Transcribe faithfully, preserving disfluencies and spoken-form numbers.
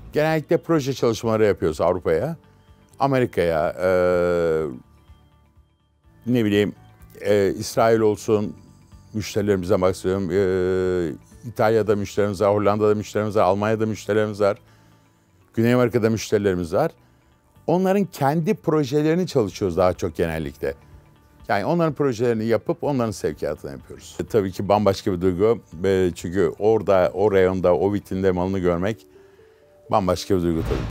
Genellikle proje çalışmaları yapıyoruz Avrupa'ya, Amerika'ya, e, ne bileyim e, İsrail olsun, müşterilerimize bahsediyorum. E, İtalya'da müşterimiz var, Hollanda'da müşterimiz var, Almanya'da müşterilerimiz var, Güney Amerika'da müşterilerimiz var. Onların kendi projelerini çalışıyoruz daha çok genellikle. Yani onların projelerini yapıp onların sevkiyatını yapıyoruz. E, tabii ki bambaşka bir duygu. E, çünkü orada, o reyonda, o vitrinde malını görmek bambaşka bir duygu tabii.